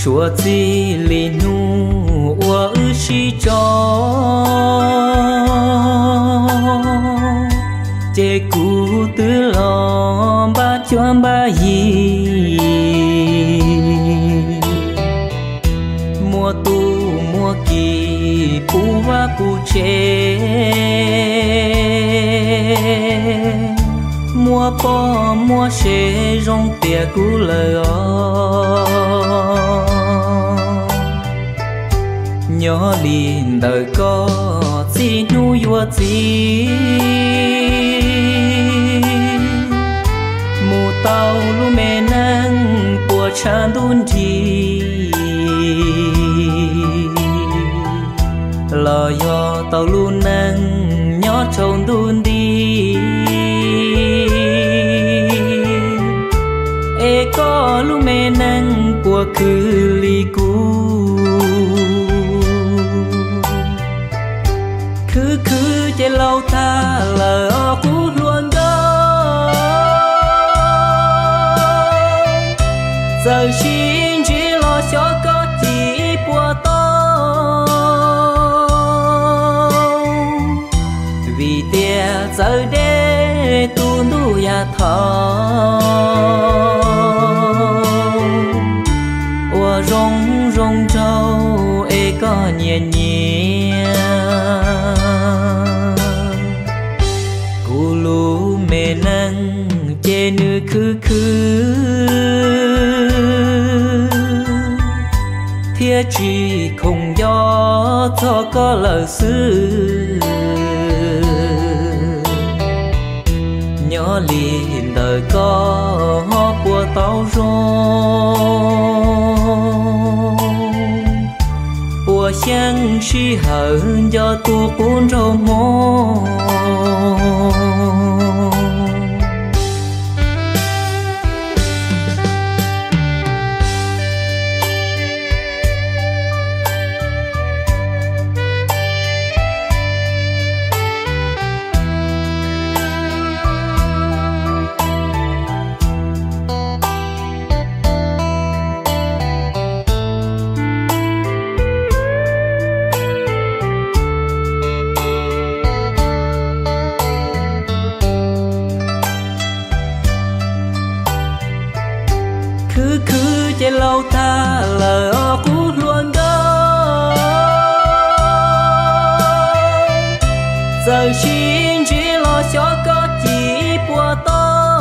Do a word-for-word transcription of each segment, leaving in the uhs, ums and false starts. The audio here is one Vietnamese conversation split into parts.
chúa gì lì nu ua ư chi cho chế cú tư lo ba choan ba yi mùa tu mùa kỳ cú va cú chế mùa po mùa xe rong tia cú lời nhỏ liền đời có gì nuôi vua gì mù tàu lu mẹ nắng bùa chan đun đi lò yo tàu lu nắng nhỏ trâu đun đi e có lu mẹ nắng bùa cứ li cú cứ cứ chế lâu ta lỡ cú luôn đó giờ xin chỉ lo cho có chỉ bùa to vì tia giờ để tu nu ya thọ ua rong rong trâu e có nhẹ nhẹ cú lu mẹ nắng chê nữ khứ khứ thia chỉ không gió cho có lời xứ nhỏ liền đời có của tao rong của sáng suy hận do tu cuốn râu mô cứ cứ chế lâu ta lỡ cú luôn đó giờ xin chỉ lo cho có chỉ bùa to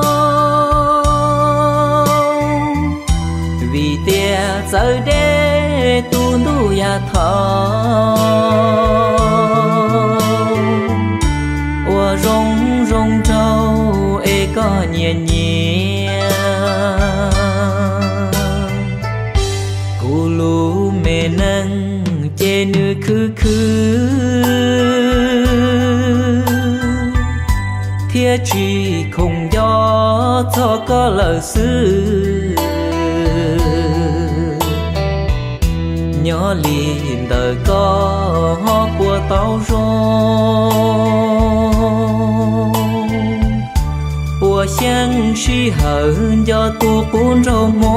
vì tia giờ để tu nu ya thọ ua rong rong trâu e có nhẹ nhẹ cú lu mẹ nắng chê nữ khứ khứ thia chỉ không gió cho có lời xứ nhỏ liền đời có của tao rong của sáng suy hận do tu cuốn râu mô